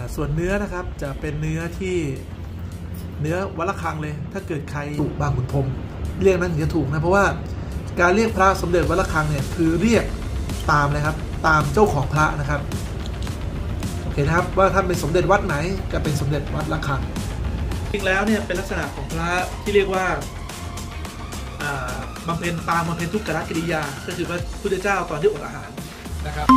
ส่วนเนื้อนะครับจะเป็นเนื้อที่เนื้อวัดระฆังเลยถ้าเกิดใครถูกบางขุนพรหมเรียกนั้นถึงจะถูกนะเพราะว่าการเรียกพระสมเด็จวัดระฆังเนี่ยคือเรียกตามนะครับตามเจ้าของพระนะครับโอเคนะครับว่าท่านเป็นสมเด็จวัดไหนก็เป็นสมเด็จวัดระฆังจริงแล้วเนี่ยเป็นลักษณะของพระที่เรียกว่าบำเพ็ญปางบำเพ็ญทุกขกิริยาก็คือพระพุทธเจ้าตอนที่อดอาหารนะครับ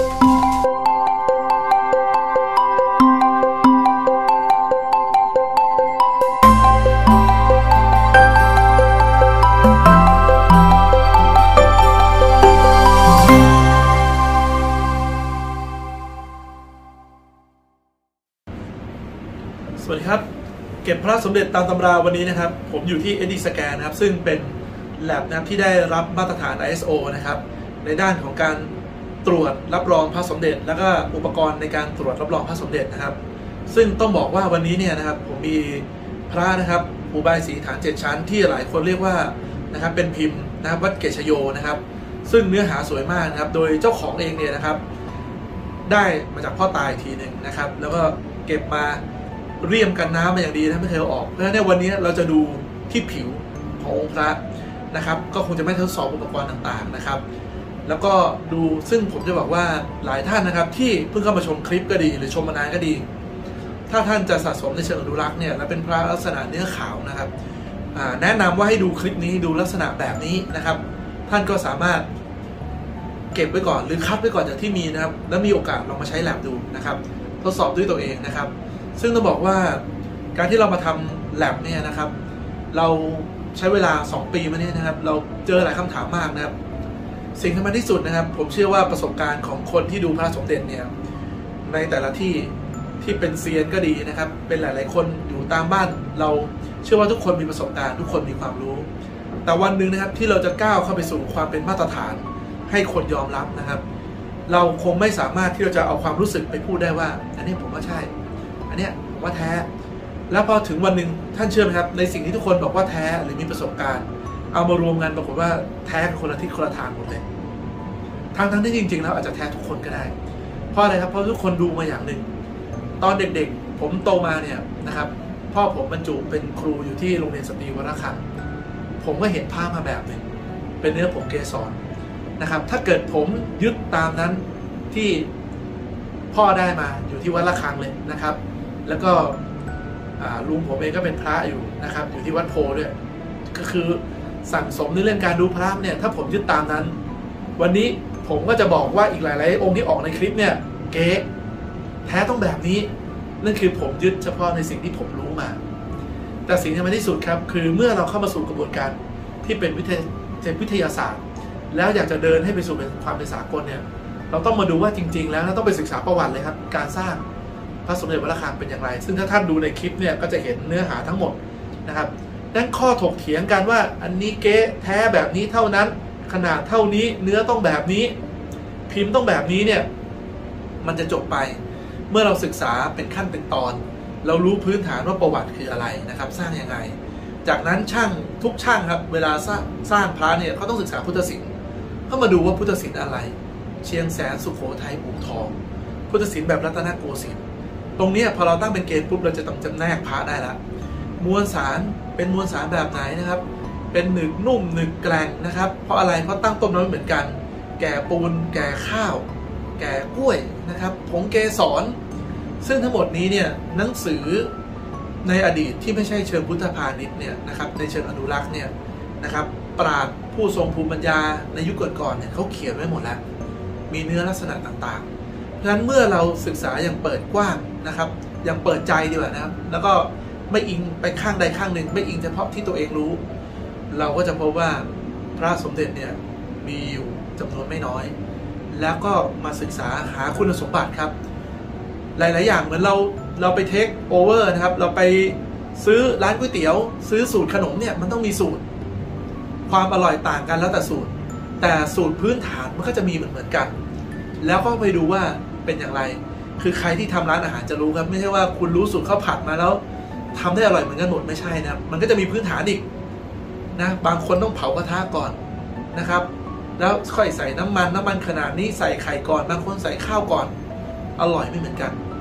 สวัสดีครับเก็บพระสมเด็จตามตำราวันนี้นะครับผมอยู่ที่ SD Scan นะครับซึ่งเป็นแลบนะครับที่ได้รับมาตรฐาน ISO นะครับในด้านของการตรวจรับรองพระสมเด็จแล้วก็อุปกรณ์ในการตรวจรับรองพระสมเด็จนะครับซึ่งต้องบอกว่าวันนี้เนี่ยนะครับผมมีพระนะครับภูบายสีฐาน7ชั้นที่หลายคนเรียกว่านะครับเป็นพิมพ์นะครับวัดเกศโยนะครับซึ่งเนื้อหาสวยมากนะครับโดยเจ้าของเองเนี่ยนะครับได้มาจากพ่อตายทีหนึ่งนะครับแล้วก็เก็บมาเรียมกันน้ำมาอย่างดีนะไม่เคยเอาออกเพราะฉะนั้นในวันนี้เราจะดูที่ผิวขององค์พระนะครับก็คงจะไม่ทดสอบอุปกรณ์ต่างๆนะครับแล้วก็ดูซึ่งผมจะบอกว่าหลายท่านนะครับที่เพิ่งเข้ามาชมคลิปก็ดีหรือชมมานานก็ดีถ้าท่านจะสะสมในเชิงอนุรักษ์เนี่ยและเป็นพระลักษณะเนื้อขาวนะครับแนะนำว่าให้ดูคลิปนี้ดูลักษณะแบบนี้นะครับท่านก็สามารถเก็บไว้ก่อนหรือคัดไว้ก่อนจากที่มีนะครับแล้วมีโอกาสลองมาใช้แลบดูนะครับทดสอบด้วยตัวเองนะครับซึ่งต้องบอกว่าการที่เรามาทำแลบเนี่ยนะครับเราใช้เวลา2 ปีมาเนี่ยนะครับเราเจอหลายคำถามมากนะครับสิ่งที่สำคัญที่สุดนะครับผมเชื่อว่าประสบการณ์ของคนที่ดูพระสมเด็จเนี่ยในแต่ละที่เป็นเซียนก็ดีนะครับเป็นหลายๆคนอยู่ตามบ้านเราเชื่อว่าทุกคนมีประสบการณ์ทุกคนมีความรู้แต่วันหนึ่งนะครับที่เราจะก้าวเข้าไปสู่ความเป็นมาตรฐานให้คนยอมรับนะครับเราคงไม่สามารถที่เราจะเอาความรู้สึกไปพูดได้ว่าอันนี้ผมว่าใช่อันนี้ผมว่าแท้แล้วพอถึงวันหนึ่งท่านเชื่อไหมครับในสิ่งที่ทุกคนบอกว่าแท้หรือมีประสบการณ์เอามารวมกันปรากฏว่าแท้เป็นคนละทิศคนละทางหมดเลยทั้งที่จริงๆแล้วอาจจะแท้ทุกคนก็ได้เพราะอะไรครับเพราะทุกคนดูมาอย่างหนึ่งตอนเด็กๆผมโตมาเนี่ยนะครับพ่อผมบรรจุเป็นครูอยู่ที่โรงเรียนสตรีวัดระฆังผมก็เห็นภาพมาแบบหนึ่งเป็นเนื้อผงเกสรนะครับถ้าเกิดผมยึดตามนั้นที่พ่อได้มาอยู่ที่วัดระฆังเลยนะครับแล้วก็ลุงผมเองก็เป็นพระอยู่นะครับอยู่ที่วัดโพด้วยก็คือสั่งสมในเรื่องการดูพระเนี่ยถ้าผมยึดตามนั้นวันนี้ผมก็จะบอกว่าอีกหลายๆองค์ที่ออกในคลิปเนี่ยเก๊แท้ต้องแบบนี้นั่นคือผมยึดเฉพาะในสิ่งที่ผมรู้มาแต่สิ่งที่สำคัญที่สุดครับคือเมื่อเราเข้ามาสู่กระบวนการที่เป็นวิทยาศาสตร์แล้วอยากจะเดินให้ไปสู่ความเป็นสากลเนี่ยเราต้องมาดูว่าจริงๆแล้วเราต้องไปศึกษาประวัติเลยครับการสร้างพระสมเด็จวัดระฆังเป็นอย่างไรซึ่งถ้าท่านดูในคลิปเนี่ยก็จะเห็นเนื้อหาทั้งหมดนะครับดังนั้นข้อถกเถียงกันว่าอันนี้เก๊แท้แบบนี้เท่านั้นขนาดเท่านี้เนื้อต้องแบบนี้พิมพ์ต้องแบบนี้เนี่ยมันจะจบไปเมื่อเราศึกษาเป็นขั้นเป็นตอนเรารู้พื้นฐานว่าประวัติคืออะไรนะครับสร้างยังไงจากนั้นช่างทุกช่างครับเวลาสร้างพระเนี่ยเขาต้องศึกษาพุทธศิลป์เขามาดูว่าพุทธศิลป์อะไรเชียงแสนสุโขทัยอู่ทองพุทธศิลป์แบบรัตนโกสินทร์ตรงนี้พอเราตั้งเป็นเกณฑ์ปุ๊บเราจะต้องจำแนกพระได้ละมวลสารเป็นมวลสารแบบไหนนะครับเป็นหนึกนุ่มหนึกแกร่งนะครับเพราะอะไรเพราะตั้งต้นน้อยเหมือนกันแก่ปูนแก่ข้าวแก่กล้วยนะครับผงเกสรซึ่งทั้งหมดนี้เนี่ยหนังสือในอดีตที่ไม่ใช่เชิงพุทธพาณิชย์เนี่ยนะครับในเชิงอนุรักษ์เนี่ยนะครับปราชญ์ผู้ทรงภูมิปัญญาในยุคก่อนๆเนี่ยเขาเขียนไว้หมดแล้วมีเนื้อลักษณะต่างๆเพราะฉะนั้นเมื่อเราศึกษาอย่างเปิดกว้างนะครับอย่างเปิดใจดีกว่านะครับแล้วก็ไม่อิงไปข้างใดข้างหนึ่งไม่อิงเฉพาะที่ตัวเองรู้เราก็จะพบว่าพระสมเด็จเนี่ยมีอยู่จำนวนไม่น้อยแล้วก็มาศึกษาหาคุณสมบัติครับหลายๆอย่างเหมือนเราไปเทคโอเวอร์นะครับเราไปซื้อร้านก๋วยเตี๋ยวซื้อสูตรขนมเนี่ยมันต้องมีสูตรความอร่อยต่างกันแล้วแต่สูตรแต่สูตรพื้นฐานมันก็จะมีเหมือนกันแล้วก็ไปดูว่าเป็นอย่างไรคือใครที่ทำร้านอาหารจะรู้ครับไม่ใช่ว่าคุณรู้สูตรข้าวผัดมาแล้วทำได้อร่อยเหมือนกันหมดไม่ใช่นะมันก็จะมีพื้นฐานอีกนะบางคนต้องเผากระทะก่อนนะครับแล้วค่อยใส่น้ำมันขนาดนี้ใส่ไข่ก่อนบางคนใส่ข้าวก่อนอร่อยไม่เหมือนกัน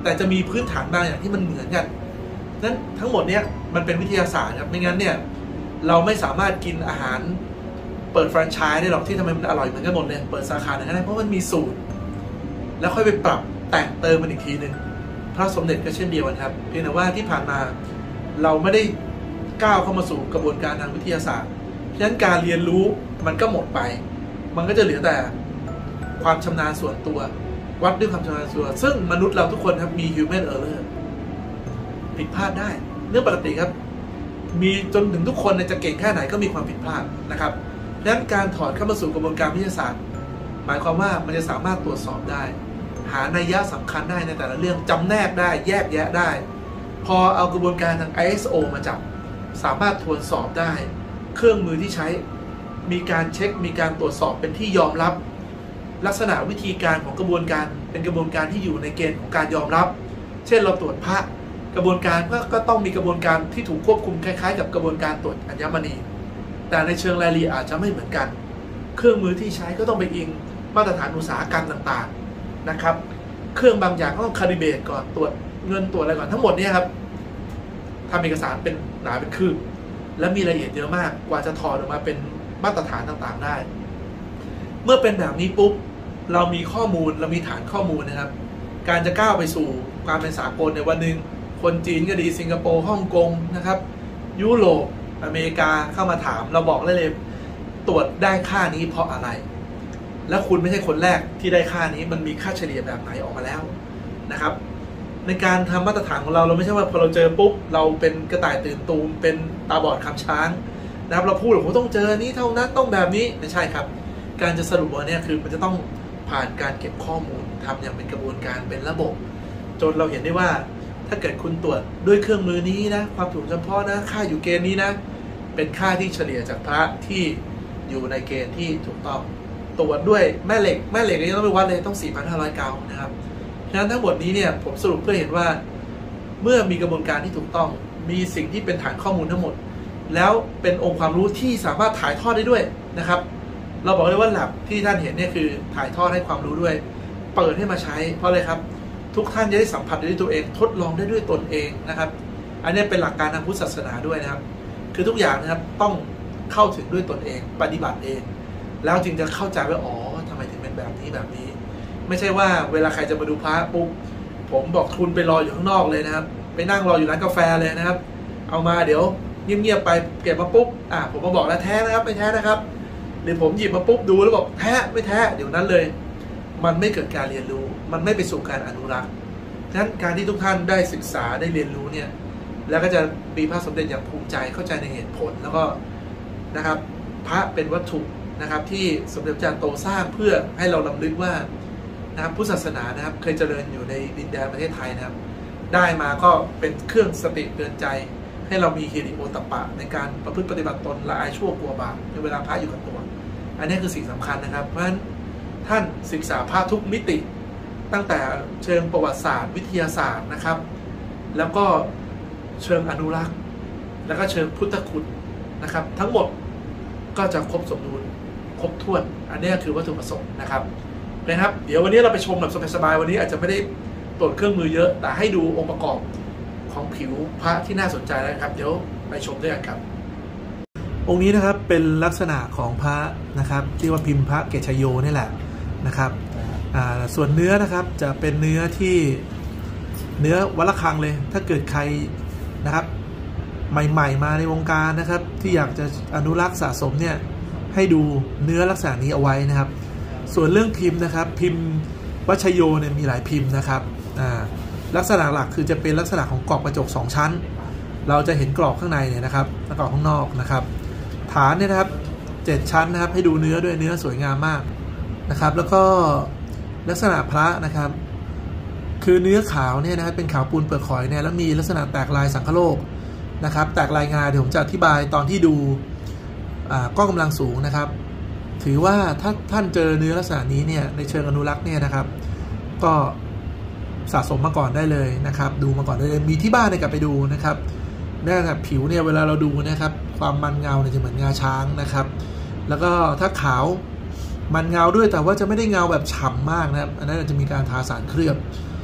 แต่จะมีพื้นฐานบางอย่างที่มันเหมือนกันนั้นทั้งหมดเนี้ยมันเป็นวิทยาศาสตร์ครับไม่งั้นเนี่ยเราไม่สามารถกินอาหารเปิดแฟรนไชส์ได้หรอกที่ทำไมมันอร่อยเหมือนกันหมดเลยเปิดสาขาไหนก็ได้เพราะมันมีสูตรแล้วค่อยไปปรับแต่งเติมมันอีกทีหนึ่งพระสมเด็จก็เช่นเดียวกันครับเพียงแต่ว่าที่ผ่านมาเราไม่ได้ก้าวเข้ามาสู่กระบวนการทางวิทยาศาสตร์ฉะนั้นการเรียนรู้มันก็หมดไปมันก็จะเหลือแต่ความชำนาญส่วนตัววัดด้วยความชำนาญส่วนซึ่งมนุษย์เราทุกคนครับมี human error ผิดพลาดได้เรื่องปกติครับมีจนถึงทุกคนจะเก่งแค่ไหนก็มีความผิดพลาดนะครับดังนั้นการถอดเข้ามาสู่กระบวนการวิทยาศาสตร์หมายความว่ามันจะสามารถตรวจสอบได้หานัยยะสำคัญได้ในแต่ละเรื่องจำแนกได้แยกแยะได้พอเอากระบวนการทาง ISO มาจับสามารถตรวจสอบได้เครื่องมือที่ใช้มีการเช็คมีการตรวจสอบเป็นที่ยอมรับลักษณะวิธีการของกระบวนการเป็นกระบวนการที่อยู่ในเกณฑ์ของการยอมรับเช่นเราตรวจพระกระบวนการก็ต้องมีกระบวนการที่ถูกควบคุมคล้ายๆกับกระบวนการตรวจอัญมณีแต่ในเชิงรายละเอียดอาจจะไม่เหมือนกันเครื่องมือที่ใช้ก็ต้องไปอิงมาตรฐานอุตสาหกรรมต่างๆนะครับเครื่องบางอย่างก็ต้องคาลิเบรตก่อนตรวจเงินตรวจอะไรก่อนทั้งหมดนี้ครับทำเอกสารเป็นหนาเป็นคืบและมีรายละเอียดเยอะมากกว่าจะถอดออกมาเป็นมาตรฐานต่างๆได้เมื่อเป็นแบบนี้ปุ๊บเรามีข้อมูลเรามีฐานข้อมูลนะครับการจะก้าวไปสู่ความเป็นสากลในวันหนึ่งคนจีนก็ดีสิงคโปร์ฮ่องกงนะครับยุโรปอเมริกาเข้ามาถามเราบอกได้เลยตรวจได้ค่านี้เพราะอะไรแล้วคุณไม่ใช่คนแรกที่ได้ค่านี้มันมีค่าเฉลี่ยแบบไหนออกมาแล้วนะครับในการทำมาตรฐานของเราไม่ใช่ว่าพอเราเจอปุ๊บเราเป็นกระต่ายตื่นตูมเป็นตาบอดคำช้างนะครับเราพูดว่าผมต้องเจอนี้เท่านั้นต้องแบบนี้ไม่ใช่ครับการจะสรุปว่าเนี่ยคือมันจะต้องผ่านการเก็บข้อมูลทำอย่างเป็นกระบวนการเป็นระบบจนเราเห็นได้ว่าถ้าเกิดคุณตรวจด้วยเครื่องมือนี้นะความถูกเฉพาะนะค่าอยู่เกณฑ์นี้นะเป็นค่าที่เฉลี่ยจากพระที่อยู่ในเกณฑ์ที่ถูกต้องตรวจด้วยแม่เหล็กก็ยังต้องไปวัดเลยต้อง 4,500 เกานะครับฉะนั้นทั้งหมดนี้เนี่ยผมสรุปเพื่อเห็นว่าเมื่อมีกระบวนการที่ถูกต้องมีสิ่งที่เป็นฐานข้อมูลทั้งหมดแล้วเป็นองค์ความรู้ที่สามารถถ่ายทอดได้ด้วยนะครับเราบอกเลยว่าแลบที่ท่านเห็นเนี่ยคือถ่ายทอดให้ความรู้ด้วยเปิดให้มาใช้เพราะอะไรครับทุกท่านจะได้สัมผัสด้วยตัวเองทดลองได้ด้วยตนเองนะครับอันนี้เป็นหลักการทางพุทธศาสนาด้วยนะครับคือทุกอย่างนะครับต้องเข้าถึงด้วยตนเองปฏิบัติเองแล้วจึงจะเข้าใจว่าอ๋อทำไมถึงเป็นแบบนี้ไม่ใช่ว่าเวลาใครจะมาดูพระปุ๊บผมบอกคุณไปรออยู่ข้างนอกเลยนะครับไปนั่งรออยู่ร้านกาแฟเลยนะครับเอามาเดี๋ยวเงียบๆไปเก็บมาปุ๊บผมมาบอกแล้วแท้นะครับไม่แท้นะครับหรือผมหยิบมาปุ๊บดูแล้วบอกแท้ไม่แท้เดี๋ยวนั้นเลยมันไม่เกิดการเรียนรู้มันไม่ไปสู่การอนุรักษ์ฉะนั้นการที่ทุกท่านได้ศึกษาได้เรียนรู้เนี่ยแล้วก็จะมีพระสมเด็จอย่างภูมิใจเข้าใจในเหตุผลแล้วก็นะครับพระเป็นวัตถุนะครับที่สมเด็จพระจารย์โตสร้างเพื่อให้เรารำลึกว่านะครับพุทธศาสนานะครับเคยเจริญอยู่ในดินแดนประเทศไทยนะครับได้มาก็เป็นเครื่องสติเตือนใจให้เรามีฮิริโอตปะในการประพฤติปฏิบัติตนละอายชั่วกลัวบาปในเวลาพระอยู่กับตัวอันนี้คือสิ่งสำคัญนะครับเพราะฉะนั้นท่านศึกษาพระทุกมิติตั้งแต่เชิงประวัติศาสตร์วิทยาศาสตร์นะครับแล้วก็เชิงอนุรักษ์แล้วก็เชิงพุทธคุณนะครับทั้งหมดก็จะครบสมบูรณ์ครบถ้วนอันนี้คือวัตถุประสงค์นะครับเดี๋ยววันนี้เราไปชมแบบสบายๆวันนี้อาจจะไม่ได้ตรวจเครื่องมือเยอะแต่ให้ดูองค์ประกอบของผิวพระที่น่าสนใจแล้วครับเดี๋ยวไปชมด้วยกันครับองค์นี้นะครับเป็นลักษณะของพระนะครับที่ว่าพิมพ์พระเกศโยนี่แหละนะครับส่วนเนื้อนะครับจะเป็นเนื้อที่เนื้อวัดระฆังเลยถ้าเกิดใครนะครับใหม่ๆมาในวงการนะครับที่อยากจะอนุรักษ์สะสมเนี่ยให้ดูเนื้อลักษณะนี้เอาไว้นะครับส่วนเรื่องพิมพ์นะครับพิมพ์วัชโยเนี่ยมีหลายพิมพ์นะครับลักษณะหลักคือจะเป็นลักษณะของกรอบกระจก2ชั้นเราจะเห็นกรอบข้างในเนี่ยนะครับและกรอบข้างนอกนะครับฐานเนี่ยนะครับ7ชั้นนะครับให้ดูเนื้อด้วยเนื้อสวยงามมากนะครับแล้วก็ลักษณะพระนะครับคือเนื้อขาวเนี่ยนะครับเป็นขาวปูนเปลือกหอยเนี่ยแล้วมีลักษณะแตกลายสังคโลกนะครับแตกลายงาเดี๋ยวผมจะอธิบายตอนที่ดูกล้องกำลังสูงนะครับถือว่าถ้าท่านเจอเนื้อลักษณะนี้เนี่ยในเชิงอนุรักษ์เนี่ยนะครับก็สะสมมาก่อนได้เลยนะครับดูมาก่อนได้เลยมีที่บ้านเนี่ยกลับไปดูนะครับนะครับผิวเนี่ยเวลาเราดูนะครับความมันเงาเนี่ยจะเหมือนงาช้างนะครับแล้วก็ถ้าขาวมันเงาด้วยแต่ว่าจะไม่ได้เงาแบบฉ่ำมากนะครับอันนั้นจะมีการทาสารเคลือบ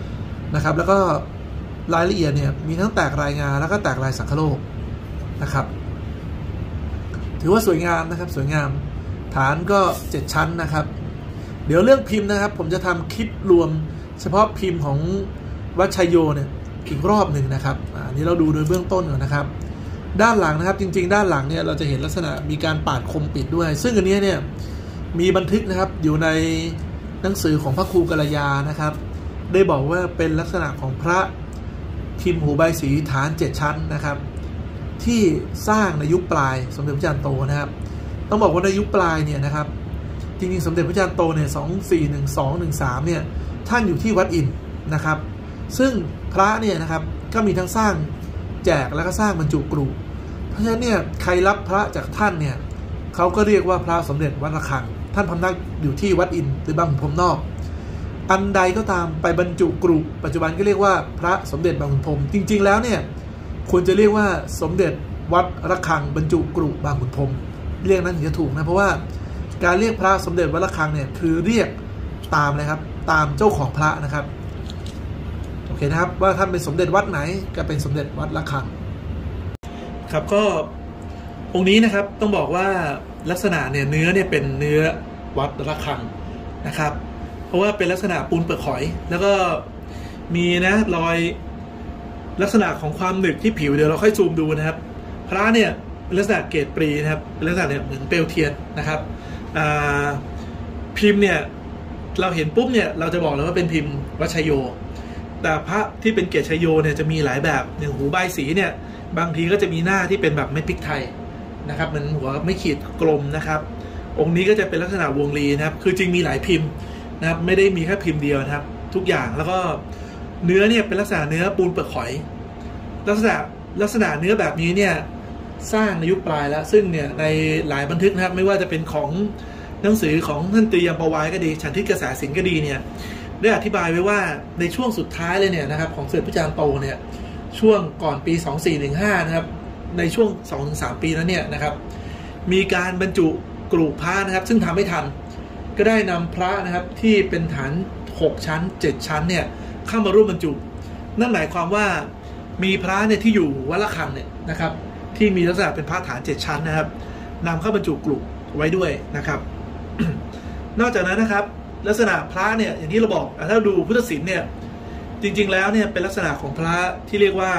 นะครับแล้วก็รายละเอียดเนี่ยมีทั้งแตกรายงาแล้วก็แตกลายสังคโลกนะครับถือว่าสวยงามนะครับสวยงามฐานก็7ชั้นนะครับเดี๋ยวเรื่องพิมพ์นะครับผมจะทำคลิปรวมเฉพาะพิมพ์ของวัดชัยโยเนี่ยอีกรอบหนึ่งนะครับอันนี้เราดูโดยเบื้องต้นก่อนนะครับด้านหลังนะครับจริงๆด้านหลังเนี่ยเราจะเห็นลักษณะมีการปาดคมปิดด้วยซึ่งอันนี้เนี่ยมีบันทึกนะครับอยู่ในหนังสือของพระครูกัลยานะครับได้บอกว่าเป็นลักษณะของพระพิมพ์หูใบสีฐาน7ชั้นนะครับที่สร้างในยุคปลายสมเด็จพระจารย์โตนะครับต้องบอกว่าในยุคปลายเนี่ยนะครับจริงๆสมเด็จพระจารย์โตเนี่ย241213เนี่ยท่านอยู่ที่วัดอินทร์นะครับซึ่งพระเนี่ยนะครับก็มีทั้งสร้างแจกแล้วก็สร้างบรรจุกรุเพราะฉะนั้นเนี่ยใครรับพระจากท่านเนี่ยเขาก็เรียกว่าพระสมเด็จวัดระฆังท่านพำนักอยู่ที่วัดอินทร์หรือบางขุนพรหมนอกอันใดก็ตามไปบรรจุกรุปัจจุบันก็เรียกว่าพระสมเด็จบางขุนพรหมจริงๆแล้วเนี่ยควรจะเรียกว่าสมเด็จวัดระฆังบรรจุกรุบางขุนพรหมเรียกนั้นถึงจะถูกนะเพราะว่าการเรียกพระสมเด็จวัดระฆังเนี่ยคือเรียกตามเลยครับตามเจ้าของพระนะครับโอเคนะครับว่าท่านเป็นสมเด็จวัดไหนก็เป็นสมเด็จวัดระฆังครับก็องค์นี้นะครับต้องบอกว่าลักษณะเนี่ยเนื้อเนี่ยเป็นเนื้อวัดระฆังนะครับเพราะว่าเป็นลักษณะปูนเปลือกหอยแล้วก็มีนะรอยลักษณะของความหนึบที่ผิวเดี๋ยวเราค่อยซูมดูนะครับพระเนี่ยเป็นลักษณะเกรดปรีนะครับเป็นลักษณะเนี่ยเหมือนเปลวเทียนนะครับพิมพ์เนี่ยเราเห็นปุ๊บเนี่ยเราจะบอกเลยว่าเป็นพิมพ์วัดชัยโยแต่พระที่เป็นเกศชัยโยเนี่ยจะมีหลายแบบอย่างหูใบสีเนี่ยบางทีก็จะมีหน้าที่เป็นแบบเม็ดพริกไทยนะครับเหมือนหัวไม่ขีดกลมนะครับองค์นี้ก็จะเป็นลักษณะวงรีนะครับคือจริงมีหลายพิมพ์นะครับไม่ได้มีแค่พิมพ์เดียวนะครับทุกอย่างแล้วก็เนื้อเนี่ยเป็นลักษณะเนื้อปูนเปลือกหอยลักษณะเนื้อแบบนี้เนี่ยสร้างในยุคปลายแล้วซึ่งเนี่ยในหลายบันทึกนะครับไม่ว่าจะเป็นของหนังสือของท่านตรียมปวายก็ดีฉันทิศกระแสสิงห์ก็ดีเนี่ยได้อธิบายไว้ว่าในช่วงสุดท้ายเลยเนี่ยนะครับของสมเด็จพระจารย์โตเนี่ยช่วงก่อนปี2415นะครับในช่วง 2-3 ปีนั้นเนี่ยนะครับมีการบรรจุกรุพระนะครับซึ่งทำไม่ทันก็ได้นำพระนะครับที่เป็นฐาน6ชั้น7ชั้นเนี่ยเข้ามาร่วมบรรจุนั่นหมายความว่ามีพระเนี่ยที่อยู่วัดระฆังเนี่ยนะครับที่มีลักษณะเป็นพระฐาน7ชั้นนะครับนำเข้าบรรจุกรุไว้ด้วยนะครับ นอกจากนั้นนะครับลักษณะพระเนี่ยอย่างที่เราบอกถ้าดูพุทธศิลป์เนี่ยจริงๆแล้วเนี่ยเป็นลักษณะของพระที่เรียกว่า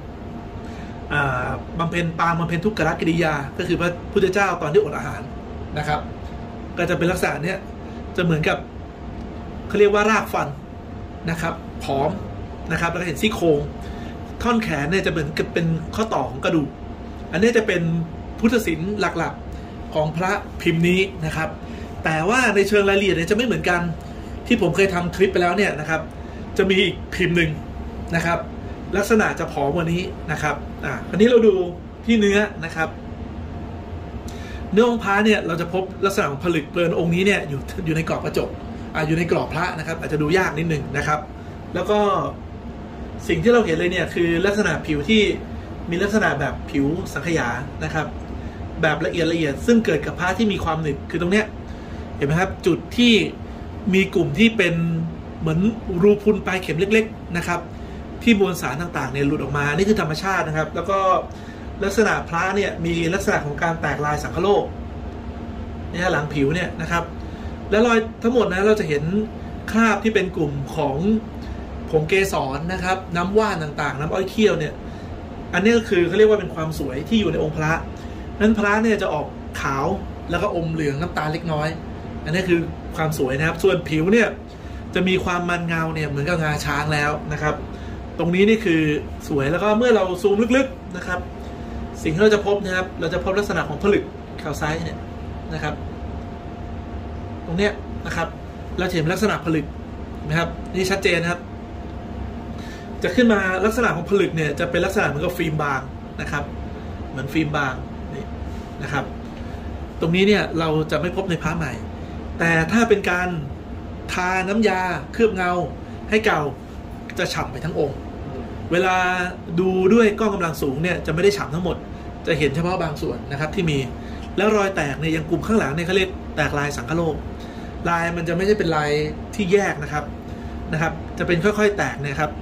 บำเพ็ญปางบำเพ็ญทุกขกิริยาก็คือพระพุทธเจ้าตอนที่อดอาหารนะครับก็จะเป็นลักษณะเนี้ยจะเหมือนกับเขาเรียกว่ารากฟันนะครับผอมนะครับแล้วก็เห็นซี่โครงท่อนแขนเนี่ยจะเหมือนกับเป็นข้อต่อของกระดูกอันนี้จะเป็นพุทธศิลป์หลักๆของพระพิมพ์นี้นะครับแต่ว่าในเชิงรายละเอียดเนี่ยจะไม่เหมือนกันที่ผมเคยทำคลิปไปแล้วเนี่ยนะครับจะมีอีกพิมพ์หนึ่งนะครับลักษณะจะผอมกว่านี้นะครับอันนี้เราดูที่เนื้อนะครับเนื้อองค์พระเนี่ยเราจะพบลักษณะของผลึกเปลือนองค์นี้เนี่ยอยู่ในกรอบกระจกอยู่ในกรอบพระนะครับอาจจะดูยากนิดนึงนะครับแล้วก็สิ่งที่เราเห็นเลยเนี่ยคือลักษณะผิวที่มีลักษณะแบบผิวสังขยานะครับแบบละเอียดซึ่งเกิดกับพระที่มีความหนึบคือตรงเนี้ยเห็นไหมครับจุดที่มีกลุ่มที่เป็นเหมือนรูพุนปลายเข็มเล็กๆนะครับที่มวลสารต่างๆเนี่ยหลุดออกมานี่คือธรรมชาตินะครับแล้วก็ลักษณะพระเนี่ยมีลักษณะของการแตกลายสังคโลกเนี่ยหลังผิวเนี่ยนะครับแล้วรอยทั้งหมดนะเราจะเห็นคราบที่เป็นกลุ่มของผงเกสรนะครับน้ำว่านต่างๆน้ำอ้อยเคี่ยวเนี่ยอันนี้ก็คือเขาเรียกว่าเป็นความสวยที่อยู่ในองค์พระนั้นพระเนี่ยจะออกขาวแล้วก็อมเหลืองน้ำตาลเล็กน้อยอันนี้คือความสวยนะครับส่วนผิวเนี่ยจะมีความมันเงาเนี่ยเหมือนกับงาช้างแล้วนะครับตรงนี้นี่คือสวยแล้วก็เมื่อเราซูมลึกๆนะครับสิ่งที่เราจะพบนะครับเราจะพบลักษณะของผลึกแคลไซต์เนี่ยนะครับตรงเนี้ยนะครับเราเห็นลักษณะผลึกนะครับนี่ชัดเจนนะครับจะขึ้นมาลักษณะของผลึกเนี่ยจะเป็นลักษณะเหมือนกับฟิล์มบางนะครับเหมือนฟิล์มบางนี่นะครับตรงนี้เนี่ยเราจะไม่พบในพระใหม่แต่ถ้าเป็นการทาน้ำยาเคลือบเงาให้เก่าจะฉ่ำไปทั้งองค์เวลาดูด้วยกล้องกำลังสูงเนี่ยจะไม่ได้ฉ่ำทั้งหมดจะเห็นเฉพาะบางส่วนนะครับที่มีแล้วรอยแตกเนี่ยยังกลุ่มข้างหลังเนี่ยเขาเรียกแตกลายสังคโลกลายมันจะไม่ใช่เป็นลายที่แยกนะครับจะเป็นค่อยๆแตกนะครับ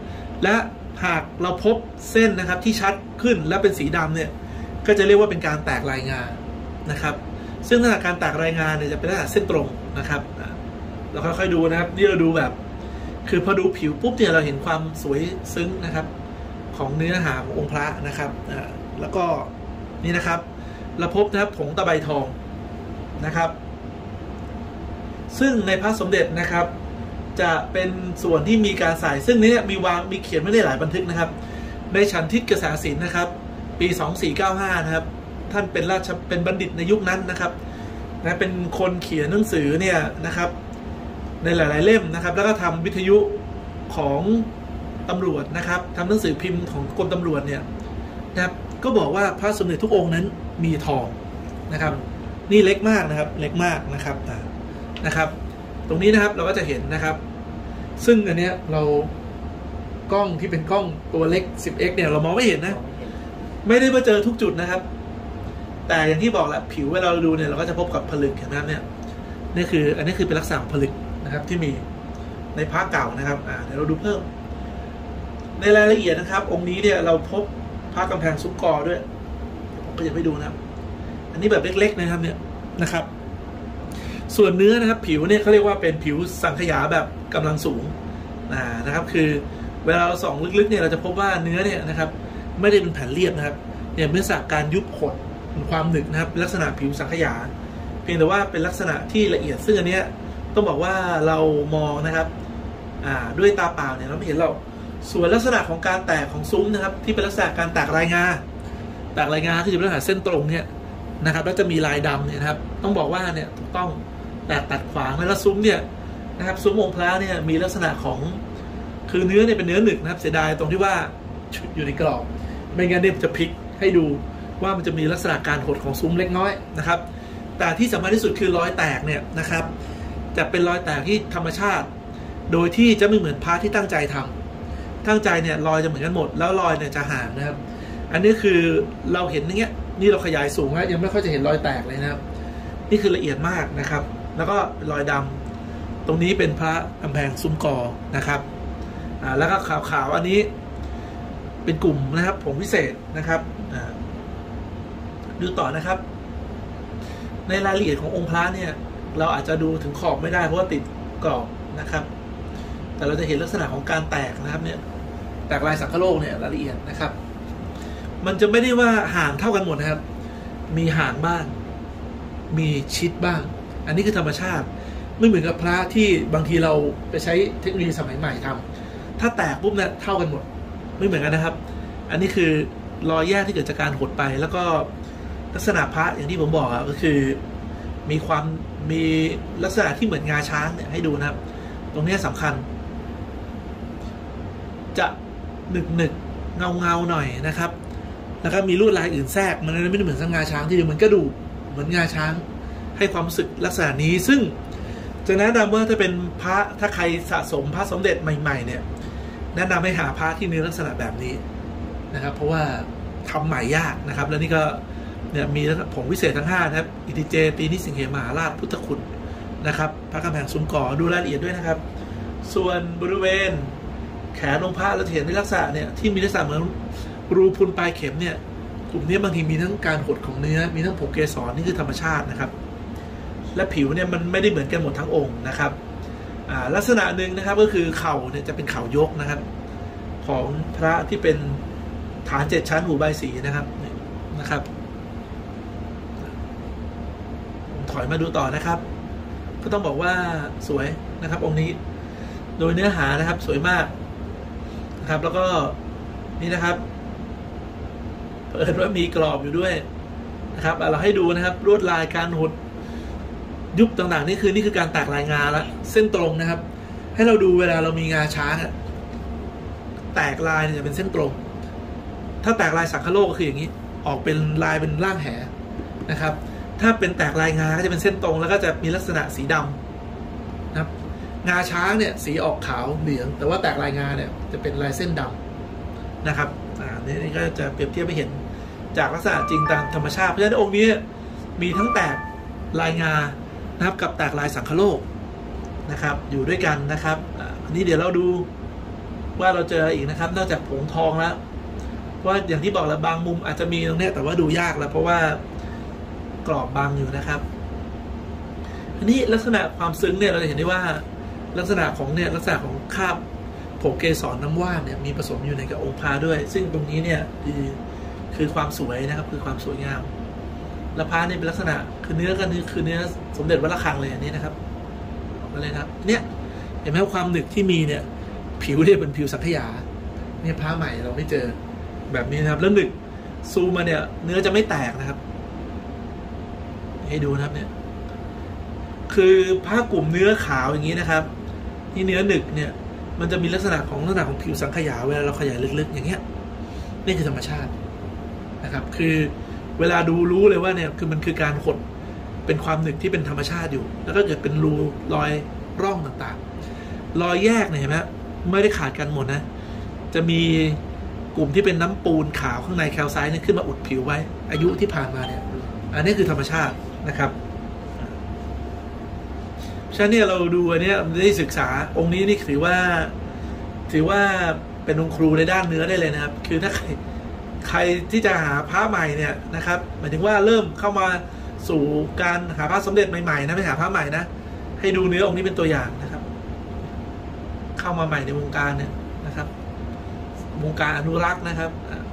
และหากเราพบเส้นนะครับที่ชัดขึ้นและเป็นสีดำเนี่ยก็จะเรียกว่าเป็นการแตกรายงานนะครับซึ่งลักษณะการแตกรายงานเนี่ยจะเป็นลักษณะเส้นตรงนะครับเราค่อยๆดูนะครับนี่เราดูแบบคือพอดูผิวปุ๊บเนี่ยเราเห็นความสวยซึ้งนะครับของเนื้อหาขององค์พระนะครับแล้วก็นี่นะครับเราพบนะครับผงตะไบทองนะครับซึ่งในพระสมเด็จนะครับจะเป็นส่วนที่มีการใส่ซึ่งนี้มีเขียนไว้ในหลายบันทึกนะครับในฉันทิฏกษาศิลป์นะครับปี2495นะครับท่านเป็นบัณฑิตในยุคนั้นนะครับเป็นคนเขียนหนังสือเนี่ยนะครับในหลายๆเล่มนะครับแล้วก็ทำวิทยุของตำรวจนะครับทำหนังสือพิมพ์ของกรมตำรวจเนี่ยนะครับก็บอกว่าพระสมเด็จทุกองค์นั้นมีทองนะครับนี่เล็กมากนะครับเล็กมากนะครับตรงนี้นะครับเราก็จะเห็นนะครับซึ่งอันเนี้ยเรากล้องที่เป็นกล้องตัวเล็ก 10x เนี่ยเรามองไม่เห็นนะไม่ได้มาเจอทุกจุดนะครับแต่อย่างที่บอกแหละผิวเวลาเราดูเนี่ยเราก็จะพบกับผลึกเห็นไหมเนี่ยนี่คืออันนี้คือเป็นลักษณะผลึกนะครับที่มีในพระเก่านะครับเดี๋ยวเราดูเพิ่มในรายละเอียดนะครับองค์นี้เนี่ยเราพบพระกำแพงซุ้มกอด้วยผมก็จะไปดูนะครับอันนี้แบบเล็กๆนะครับเนี่ยนะครับส่วนเนื้อนะครับผิวเนี่ยเขาเรียกว่าเป็นผิวสังขยาแบบกำลังสูงนะครับคือเวลาเราส่องลึกๆเนี่ยเราจะพบว่าเนื้อเนี่ยนะครับไม่ได้เป็นแผ่นเรียบนะครับเนี่ยเนื่องจากการยุบหดความหนึบนะครับลักษณะผิวสังขยาเพียงแต่ว่าเป็นลักษณะที่ละเอียดซึ่งอันเนี้ยต้องบอกว่าเรามองนะครับด้วยตาเปล่าเนี่ยเราไม่เห็นเราส่วนลักษณะของการแตกของซุ้มนะครับที่เป็นลักษณะการแตกรายงาที่จะเป็นลักษณะเส้นตรงเนี่ยนะครับแล้วจะมีลายดำเนี่ยนะครับต้องบอกว่าเนี่ยถูกต้องแตกตัดขวางแล้วซุ้มเนี่ยนะครับซุ้มองค์พระเนี่ยมีลักษณะของคือเนื้อเนี่ยเป็นเนื้อหนึบนะครับเสียดายตรงที่ว่าอยู่ในกรอบไม่งั้นเนี่ยจะพลิกให้ดูว่ามันจะมีลักษณะการหดของซุ้มเล็กน้อยนะครับแต่ที่สำคัญที่สุดคือรอยแตกเนี่ยนะครับจะเป็นรอยแตกที่ธรรมชาติโดยที่จะไม่เหมือนพระที่ตั้งใจทำตั้งใจเนี่ยรอยจะเหมือนกันหมดแล้วรอยเนี่ยจะห่างนะครับอันนี้คือเราเห็นอย่างเงี้ยนี่เราขยายสูงแล้วยังไม่ค่อยจะเห็นรอยแตกเลยนะครับนี่คือละเอียดมากนะครับแล้วก็รอยดำตรงนี้เป็นพระกำแพงซุ้มกอนะครับแล้วก็ขาวๆอันนี้เป็นกลุ่มนะครับผงพิเศษนะครับดูต่อนะครับในรายละเอียดขององค์พระเนี่ยเราอาจจะดูถึงขอบไม่ได้เพราะว่าติดกรอบนะครับแต่เราจะเห็นลักษณะของการแตกนะครับเนี่ยแตกลายสังคโลกเนี่ยรายละเอียดนะครับมันจะไม่ได้ว่าห่างเท่ากันหมดนะครับมีห่างบ้างมีชิดบ้างอันนี้คือธรรมชาติไม่เหมือนกับพระที่บางทีเราไปใช้เทคโนโลยีสมัยใหม่ทำถ้าแตกปุ๊บเนี่ยเท่ากันหมดไม่เหมือนกันนะครับอันนี้คือรอยแยกที่เกิดจากการหดไปแล้วก็ลักษณะพระอย่างที่ผมบอกก็คือมีลักษณะที่เหมือนงาช้างเนี่ยให้ดูนะครับตรงนี้สำคัญจะหนึกเงาหน่อยนะครับแล้วก็มีลวดลายอื่นแทรกมันไม่ได้เหมือนงาช้างที่ดูเหมือนกระดูกเหมือนงาช้างให้ความรู้สึกลักษณะนี้ซึ่งจะแนะนำว่าถ้าเป็นพระถ้าใครสะสมพระสมเด็จใหม่ๆเนี่ยแนะนำให้หาพระที่มีลักษณะแบบนี้นะครับเพราะว่าทำใหม่ยากนะครับแล้วนี่ก็เนี่ยมีผงวิเศษทั้ง5นะครับอิติเจปีนิสิงเหมหาราชพุทธคุณนะครับพระกำแพงซุ้มกอดูรายละเอียดด้วยนะครับส่วนบริเวณแขนองค์พระเราเห็นในลักษณะเนี่ยที่มีลักษณะเหมือนรูพุนปลายเข็มเนี่ยกลุ่มนี้บางทีมีทั้งการหดของเนื้อมีทั้งผงเกสรนี่คือธรรมชาตินะครับและผิวเนี่ยมันไม่ได้เหมือนกันหมดทั้งองค์นะครับลักษณะหนึ่งนะครับก็คือเข่าเนี่ยจะเป็นเข่ายกนะครับของพระที่เป็นฐาน7ชั้นหูใบสีนะครับถอยมาดูต่อนะครับก็ต้องบอกว่าสวยนะครับองค์นี้โดยเนื้อหานะครับสวยมากนะครับแล้วก็นี่นะครับเปิดว่ามีกรอบอยู่ด้วยนะครับเราให้ดูนะครับลวดลายการหดยุบต่างๆนี่คือการแตกลายงาแล้วเส้นตรงนะครับให้เราดูเวลาเรามีงาช้างแตกลายเนี่ยจะเป็นเส้นตรงถ้าแตกลายสังคโลกก็คืออย่างนี้ออกเป็นลายเป็นร่างแหนะครับถ้าเป็นแตกลายงาก็จะเป็นเส้นตรงแล้วก็จะมีลักษณะสีดำนะครับงาช้างเนี่ยสีออกขาวเหลืองแต่ว่าแตกลายงาเนี่ยจะเป็นลายเส้นดำนะครับนี่ก็จะเปรียบเทียบให้เห็นจากลักษณะจริงตามธรรมชาติเพราะฉะนั้นองค์นี้มีทั้งแตกลายงานะครับกับแตกลายสังคโลกนะครับอยู่ด้วยกันนะครับอันนี้เดี๋ยวเราดูว่าเราเจออีกนะครับนอกจากผงทองแล้วว่าอย่างที่บอกแล้วบางมุมอาจจะมีตรงนี้แต่ว่าดูยากแล้วเพราะว่ากรอบบางอยู่นะครับอันนี้ลักษณะความซึ้งเนี่ยเราจะเห็นได้ว่าลักษณะของคราบผงเกสรน้ำว่านเนี่ยมีผสมอยู่ในกับองค์พระด้วยซึ่งตรงนี้เนี่ยคือความสวยนะครับคือความสวยงามและพระนี่เป็นลักษณะคือเนื้อก็คือเนื้อสมเด็จวัดระฆังเลยอันนี้นะครับออกมาเลยครับเนี่ยเห็นไหมความหนึบที่มีเนี่ยผิวเนี่ยเป็นผิวสังขยาเนี่ยพระใหม่เราไม่เจอแบบนี้นะครับแล้วหนึบซูมมาเนี่ยเนื้อจะไม่แตกนะครับให้ดูนะครับเนี่ยคือผ้ากลุ่มเนื้อขาวอย่างนี้นะครับที่เนื้อหนึบเนี่ยมันจะมีลักษณะของผิวสังขยาเวลาเราขยายลึกๆอย่างเงี้ยนี่คือธรรมชาตินะครับคือเวลาดูรู้เลยว่าเนี่ยคือมันคือการหดเป็นความหนึบที่เป็นธรรมชาติอยู่แล้วก็เกิดเป็นรูรอยร่องต่างๆรอยแยกเนี่ยเห็นไหมไม่ได้ขาดกันหมดนะจะมีกลุ่มที่เป็นน้ำปูนขาวข้างในแคลไซต์เนี่ยขึ้นมาอุดผิวไว้อายุที่ผ่านมาเนี่ยอันนี้คือธรรมชาตินะครับฉะนั้นเนี่ยเราดูอันนี้ได้ศึกษาองค์นี้นี่ถือว่าเป็นองค์ครูในด้านเนื้อได้เลยนะครับคือถ้าใครที่จะหาพระใหม่เนี่ยนะครับหมายถึงว่าเริ่มเข้ามาสู่การหาพระสมเด็จใหม่ๆนะไม่หาพระใหม่นะให้ดูเนื้อองค์นี้เป็นตัวอย่างนะครับเข้ามาใหม่ในวงการเนี่ยนะครับวงการอนุรักษ์นะครับ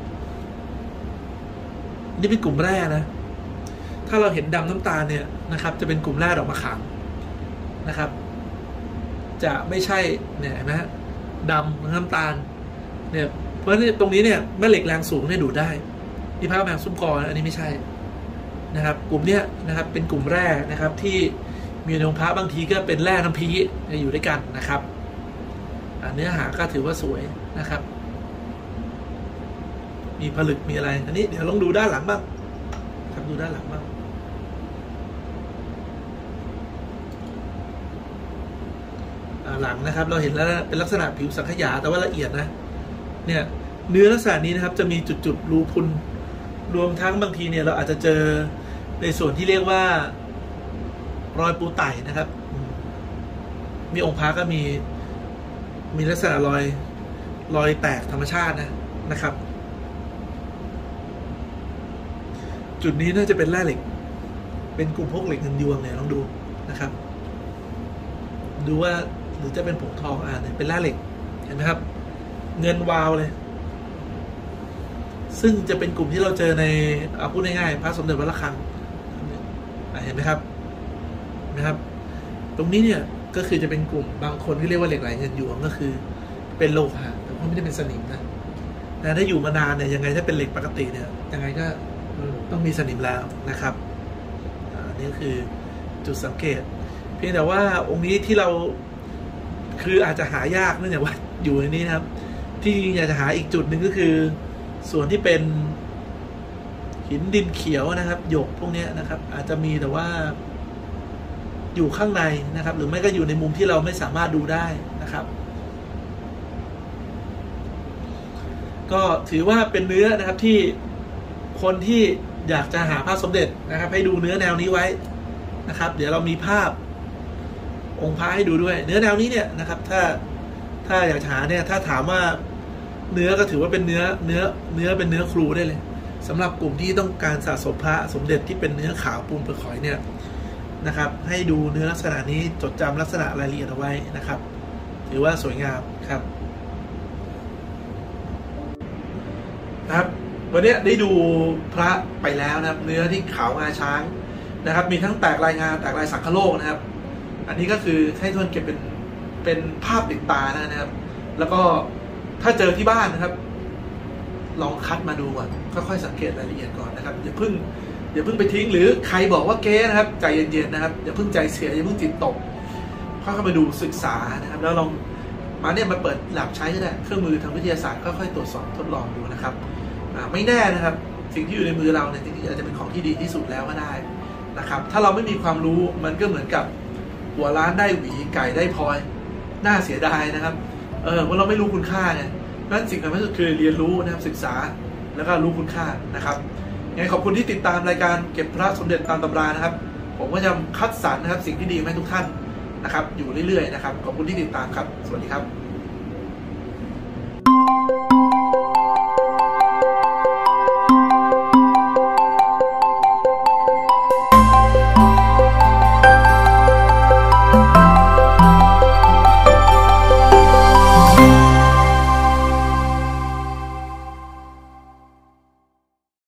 นี่เป็นกลุ่มแรกนะถ้าเราเห็นดำน้ำตาลเนี่ยนะครับจะเป็นกลุ่มแรกดอกมะขามนะครับจะไม่ใช่เนี่ยเห็นไหมดำน้ำตาลเนี่ยเพราะตรงนี้เนี่ยแม่เหล็กแรงสูงเนี่ยดูดได้ที่พระแมงซุ้มกออันนี้ไม่ใช่นะครับกลุ่มเนี้ยนะครับเป็นกลุ่มแร่นะครับที่มีในองค์พระบางทีก็เป็นแร่น้ำพีอยู่ด้วยกันนะครับเนื้อหาก็ถือว่าสวยนะครับมีผลึกมีอะไรอันนี้เดี๋ยวลองดูด้านหลังบ้างครับดูด้านหลังบ้างหลังนะครับเราเห็นแล้วเป็นลักษณะผิวสังขยาแต่ว่าละเอียดนะเนี่ยเนื้อลักษณะนี้นะครับจะมีจุดรูพุนรวมทั้งบางทีเนี่ยเราอาจจะเจอในส่วนที่เรียกว่ารอยปูไต่นะครับมีองค์พระก็มีลักษณะรอยแตกธรรมชาตินะครับจุดนี้น่าจะเป็นแร่เหล็กเป็นกลุ่มพวกเหล็กเงินยวงเนี่ยลองดูนะครับดูว่าหรือจะเป็นผงทองเนี่ยเป็นแร่เหล็กเห็นไหมครับเงินวาวเลยซึ่งจะเป็นกลุ่มที่เราเจอในพูดง่ายๆพระสมเด็จวัดระฆังเห็นไหมครับตรงนี้เนี่ยก็คือจะเป็นกลุ่มบางคนที่เรียกว่าเหล็กไหลเงินยวงก็คือเป็นโลหะแต่ว่าไม่ได้เป็นสนิมนะแต่ถ้าอยู่มานานเนี่ยยังไงถ้าเป็นเหล็กปกติเนี่ยยังไงก็ต้องมีสนิมแล้วนะครับนี่คือจุดสังเกตเพียงแต่ว่าองค์นี้ที่เราคืออาจจะหายากเนื่องจากว่าอยู่ในนี้นะครับที่อยากจะหาอีกจุดหนึ่งก็คือส่วนที่เป็นหินดินเขียวนะครับหยกพวกนี้นะครับอาจจะมีแต่ว่าอยู่ข้างในนะครับหรือไม่ก็อยู่ในมุมที่เราไม่สามารถดูได้นะครับก็ถือว่าเป็นเนื้อนะครับที่คนที่อยากจะหาภาพสมเด็จนะครับให้ดูเนื้อแนวนี้ไว้นะครับเดี๋ยวเรามีภาพองค์พระให้ดูด้วยเนื้อแนวนี้เนี่ยนะครับถ้าอยากหาเนี่ยถ้าถามว่าเนื้อก็ถือว่าเป็นเนื้อเป็นเนื้อครูได้เลยสำหรับกลุ่มที่ต้องการสะสมพระสมเด็จที่เป็นเนื้อขาวปูนเปลือกหอยเนี่ยนะครับให้ดูเนื้อลักษณะนี้จดจำลักษณะรายละเอียดเอาไว้นะครับถือว่าสวยงามครับวันนี้ได้ดูพระไปแล้วนะครับเนื้อที่ขาวงาช้างนะครับมีทั้งแตกลายงาแตกลายสังคโลกนะครับอันนี้ก็คือให้ทุกคนเก็บเป็นภาพติดตานะครับแล้วก็ถ้าเจอที่บ้านนะครับลองคัดมาดูก่อนค่อยๆสังเกตรายละเอียดก่อนนะครับอย่าเพิ่งไปทิ้งหรือใครบอกว่าเก๊นะครับใจเย็นๆนะครับอย่าเพิ่งใจเสียอย่าเพิ่งจิตตกค่อยๆมาดูศึกษานะครับแล้วลองมาเปิดหลักใช้ก็ได้เครื่องมือทางวิทยาศาสตร์ค่อยๆตรวจสอบทดลองดูนะครับไม่แน่นะครับสิ่งที่อยู่ในมือเราเนี่ยจริงๆอาจจะเป็นของที่ดีที่สุดแล้วก็ได้นะครับถ้าเราไม่มีความรู้มันก็เหมือนกับหัวล้านได้หวีไก่ได้พลอยน่าเสียดายนะครับเพราะเราไม่รู้คุณค่าเนี่ยนั่นสิ่งสำคัญที่สุดคือเรียนรู้นะครับศึกษาแล้วก็รู้คุณค่านะครับงั้นขอบคุณที่ติดตามรายการเก็บพระสมเด็จตามตำรานะครับผมก็จะคัดสรรนะครับสิ่งที่ดีให้ทุกท่านนะครับอยู่เรื่อยๆนะครับขอบคุณที่ติดตามครับสวัสดีครับ